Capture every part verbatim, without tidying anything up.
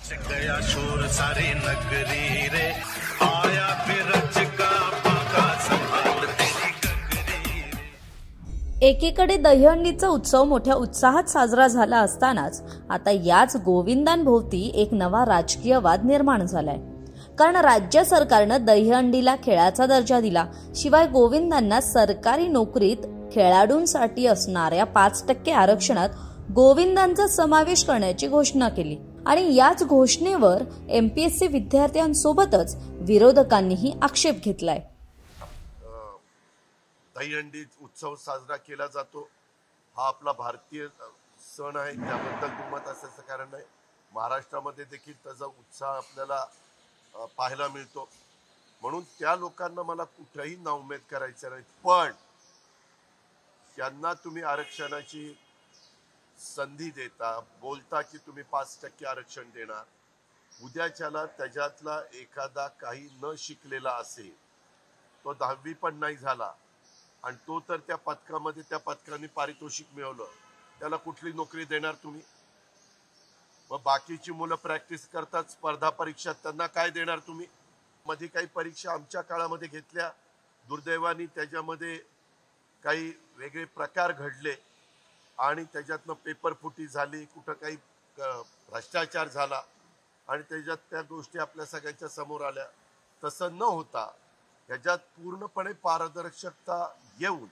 गया शोर सारी नगरी रे आया बिरज का बाका संभाल तेरी गगरी रे। एकीकडे दहीहंडीचा उत्सव मोठ्या उत्साहात साजरा झाला असतानाच आता याच गोविंदांभोवती एक नवा राजकीय वाद निर्माण झालाय. कारण राज्य सरकारनं दहीहंडीला खेळाचा दर्जा दिला, शिवाय गोविंदांना सरकारी नोकरीत खेळाडूंसाठी असणाऱ्या पाच टक्के आरक्षणात गोविंदांचा समावेश करण्याची घोषणा केली. आणि याच घोषणेवर एमपीएससी विद्यार्थ्यांसोबतच विरोधकांनीही आक्षेप घेतलाय. दहीहंडी उत्सव साजरा केला जातो, हा आपला भारतीय सण आहे, त्याबद्दल दुमत असायचं कारण नाही. महाराष्ट्रामध्ये देखील त्याचा उत्साह आपल्याला पाहायला मिळतो. म्हणून त्या लोकांना मला कुठेही नाउमेद करायचं नाही. पण त्यांना तुम्ही आरक्षणाची संधी देता, बोलता की तुम्ही पाच टक्के आरक्षण देणार. उद्याच्याला त्याच्यातला एखादा काही न शिकलेला असेल, तो दहावी पण नाही झाला आणि तो तर त्या पथकामध्ये त्या पथकाने पारितोषिक मिळवलं, त्याला कुठली नोकरी देणार तुम्ही? मग बाकीची मुलं प्रॅक्टिस करतात स्पर्धा परीक्षा, त्यांना काय देणार तुम्ही? मध्ये काही परीक्षा आमच्या काळामध्ये घेतल्या, दुर्दैवाने त्याच्यामध्ये काही वेगळे प्रकार घडले आणि त्याच्यातनं पेपर फुटी झाली, कुठं काही भ्रष्टाचार झाला आणि त्याच्यात त्या गोष्टी आपल्या सगळ्यांच्या समोर आल्या. तसं न होता ह्याच्यात पूर्णपणे पारदर्शकता येऊन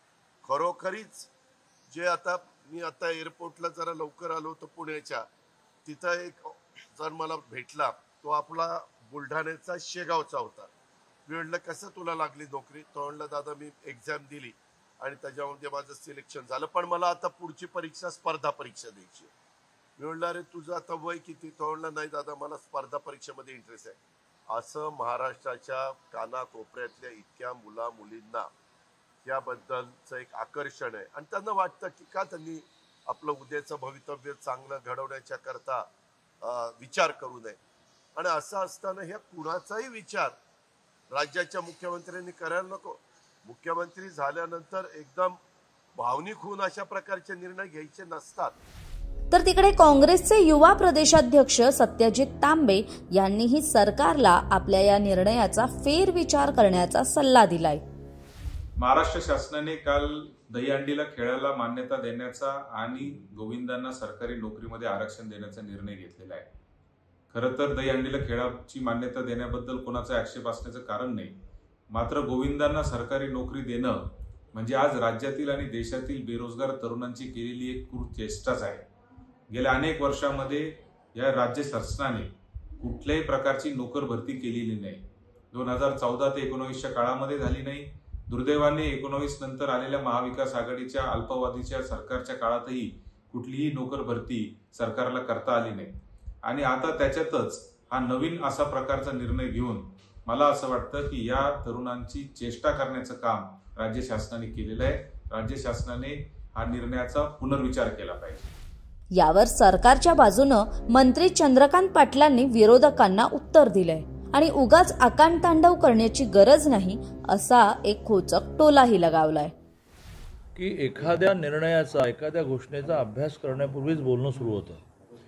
खरोखरीच जे आता मी आता एअरपोर्टला जरा लवकर आलो होतो पुण्याच्या, तिथं एक जर मला भेटला, तो आपला बुलढाण्याचा शेगावचा होता. मी म्हटलं कसं तुला लागली नोकरी? तो म्हणलं दादा मी एक्झाम दिली आणि त्याच्यामध्ये माझं सिलेक्शन झालं, पण मला आता पुढची परीक्षा स्पर्धा परीक्षा द्यायची. मी म्हणलं अरे तुझं आता वय किती? तो म्हणलं नाही दादा मला स्पर्धा परीक्षेमध्ये इंटरेस्ट आहे. असं महाराष्ट्राच्या कानाकोपऱ्यातल्या इतक्या मुला मुलींना याबद्दलचं एक आकर्षण आहे आणि त्यांना वाटतं की का त्यांनी आपलं उद्याचं भवितव्य चांगलं घडवण्याच्या करता विचार करू नये. आणि असं असताना ह्या कुणाचाही विचार राज्याच्या मुख्यमंत्र्यांनी करायला नको. मुख्यमंत्री झाल्यानंतर एकदम भावनिक होऊन अशा प्रकारचे निर्णय घ्यायचे नसतात. तर तिकडे काँग्रेसचे युवा प्रदेशाध्यक्ष सत्यजित तांबे यांनीही सरकारला आपल्या या निर्णयाचा फेरविचार करण्याचा सल्ला दिलाय. महाराष्ट्र शासनाने काल दहीहंडीला खेळाला मान्यता देण्याचा आणि गोविंदांना सरकारी नोकरीमध्ये आरक्षण देण्याचा निर्णय घेतलेला आहे. खरं तर दहीहंडीला खेळाची मान्यता देण्याबद्दल कोणाचा आक्षेप असण्याचं कारण नाही. मात्र गोविंदांना सरकारी नोकरी देणं म्हणजे आज राज्यातील आणि देशातील बेरोजगार तरुणांची केलेली एक क्रूर चेष्टाच आहे. गेल्या अनेक वर्षांमध्ये या राज्य शासनाने कुठल्याही प्रकारची नोकर भरती केलेली नाही. दोन हजार चौदा ते एकोणवीसच्या काळामध्ये झाली नाही. दुर्दैवाने एकोणवीस नंतर आलेल्या महाविकास आघाडीच्या अल्पवादीच्या सरकारच्या काळातही कुठलीही नोकर भरती सरकारला करता आली नाही. आणि आता त्याच्यातच हा नवीन असा प्रकारचा निर्णय घेऊन मला असं वाटतं की या तरुणांची चेष्टा करण्याचं काम राज्य शासनाने केलेलं आहे. राज्य शासनाने हा निर्णयाचा पुनर्विचार केला पाहिजे. यावर सरकारच्या बाजूनं मंत्री चंद्रकांत पाटलांनी विरोधकांना उत्तर दिलंय आणि उगाच आकांडतांडव करण्याची गरज नाही असा एक खोचक टोलाही लगावलाय. की एखाद्या निर्णयाचा एखाद्या घोषणेचा अभ्यास करण्यापूर्वीच बोलणं सुरू होतं.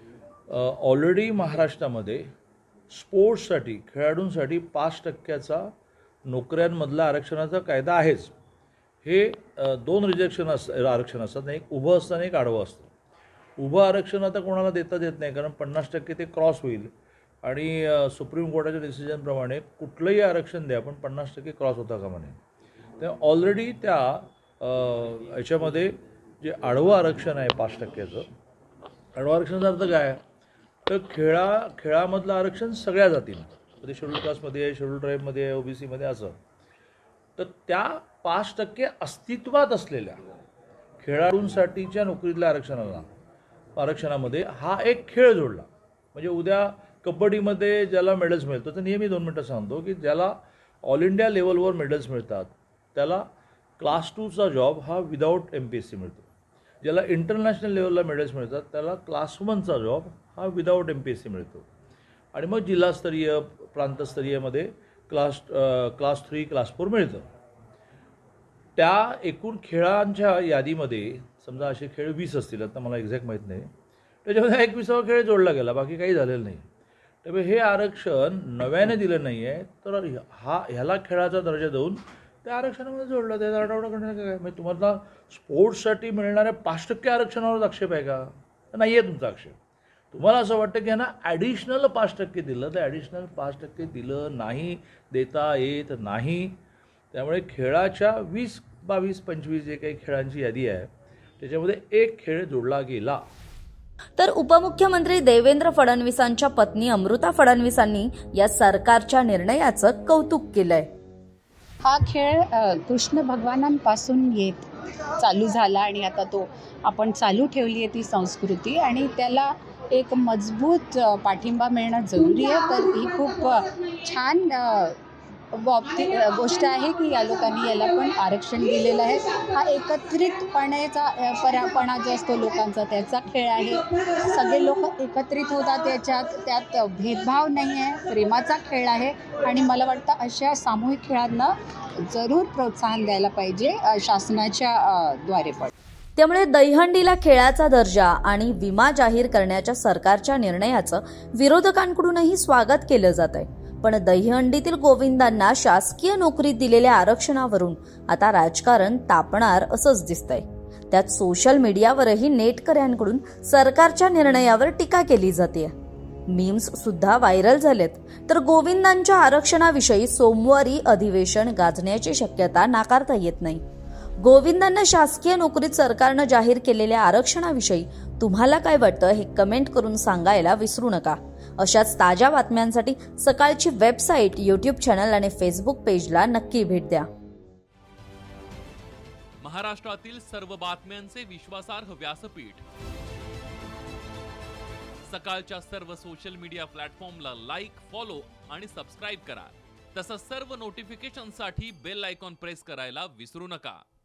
ऑलरेडी महाराष्ट्रामध्ये स्पोर्ट्ससाठी खेळाडूंसाठी पाच टक्क्याचा नोकऱ्यांमधला आरक्षणाचा कायदा आहेच. हे दोन रिजेक्शन अस आरक्षण असतात, एक उभं असतं आणि एक आडवं असतं. उभं आरक्षण आता कोणाला देता येत नाही, कारण पन्नास टक्के ते क्रॉस होईल आणि सुप्रीम कोर्टाच्या डिसिजनप्रमाणे कुठलंही आरक्षण द्या पण पन्नास टक्के क्रॉस होता कामा नये. तर ऑलरेडी त्या याच्यामध्ये जे आडवं आरक्षण आहे पाच टक्क्याचं, आडवं आरक्षणाचा अर्थ काय? तर खेळा खेळामधलं आरक्षण सगळ्या जातींना, ते शेड्यूल कास्टमध्ये आहे, शेड्यूल ट्राईबमध्ये आहे, ओबीसीमध्ये असं. तर त्या पाच टक्के अस्तित्वात असलेल्या खेळाडूंसाठीच्या नोकरीतल्या आरक्षणाला आरक्षणामध्ये हा एक खेळ जोडला. म्हणजे उद्या कबड्डीमध्ये ज्याला मेडल्स मिळतं, तर नेहमी दोन मिनटं सांगतो की ज्याला ऑल इंडिया लेवलवर मेडल्स मिळतात त्याला क्लास टूचा जॉब हा without M P S C मिळतो. ज्याला इंटरनॅशनल लेवलला मेडल्स मिळतात त्याला क्लास वनचा जॉब हा without M P S C मिळतो. आणि मग जिल्हास्तरीय प्रांतस्तरीयमध्ये class class three class four मिळतं. त्या एकूण खेळांच्या यादीमध्ये समजा असे खेळ वीस असतील, आता मला एक्झॅक्ट माहीत नाही, त्याच्यामध्ये एकविसावा खेळ जोडला गेला, बाकी काही झालेलं नाही. त्यामुळे हे आरक्षण नव्याने दिलं नाही आहे, तर हा ह्याला खेळाचा दर्जा देऊन त्या आरक्षणामध्ये जोडलं. त्याचा आठवडा करण्याचं काय म्हणजे तुम्हाला स्पोर्ट्ससाठी मिळणाऱ्या पाच टक्के आरक्षणावर आक्षेप आहे का? नाही आहे तुमचा आक्षेप. तुम्हाला असं वाटतं की यांना ॲडिशनल पाच टक्के दिलं, तर ॲडिशनल पाच टक्के दिलं नाही, देता येत नाही. त्यामुळे खेळाच्या वीस बावीस पंचवीस जे काही खेळांची यादी आहे त्याच्यामध्ये एक खेळ जोडला गेला. तर उपमुख्यमंत्री देवेंद्र फडणवीसांच्या पत्नी अमृता फडणवीसांनी या सरकारच्या निर्णयाचं कौतुक केलंय. हा खेळ कृष्ण भगवानांपासून येत चालू झाला आणि आता तो आपण चालू ठेवली आहे ती संस्कृती, आणि त्याला एक मजबूत पाठिंबा मिळणं जरुरी आहे. तर ही खूप छान बाबतीत गोष्ट आहे की या लोकांनी याला पण आरक्षण दिलेलं आहे. हा एकत्रितपणेचा परापणा जो असतो लोकांचा त्याचा खेळ आहे. सगळे लोक एकत्रित होतात त्याच्यात, त्यात भेदभाव नाही आहे, प्रेमाचा खेळ आहे. आणि मला वाटतं अशा सामूहिक खेळांना जरूर प्रोत्साहन द्यायला पाहिजे शासनाच्या द्वारे. पण त्यामुळे दहीहंडीला खेळाचा दर्जा आणि विमा जाहीर करण्याच्या सरकारच्या निर्णयाचं विरोधकांकडूनही स्वागत केलं जात आहे. पण दहीहंडीतील गोविंदांना शासकीय नोकरीत दिलेल्या आरक्षणावरून आता राजकारण तापणार असंच दिसतंय. त्यात सोशल मीडियावरही नेटकऱ्यांकडून सरकारच्या निर्णयावर टीका केली जाते. मीम्स सुद्धा व्हायरल झालेत. तर गोविंदांच्या आरक्षणाविषयी सोमवारी अधिवेशन गाजण्याची शक्यता नाकारता येत नाही. गोविंदांना शासकीय नोकरीत सरकारनं जाहीर केलेल्या आरक्षणाविषयी तुम्हाला काय वाटतं हे कमेंट करून सांगायला विसरू नका. अशाच ताज्या बातम्यांसाठी सकाळची वेबसाईट, यूट्यूब चॅनल आणि फेसबुक पेजला नक्की भेट द्या. महाराष्ट्रातील सर्व बातम्यांचे विश्वासार्ह व्यासपीठ सकाळच्या सर्व सोशल मीडिया प्लॅटफॉर्मला लाईक, फॉलो आणि सबस्क्राईब करा. तसंच सर्व नोटिफिकेशनसाठी बेल आयकॉन प्रेस करायला विसरू नका.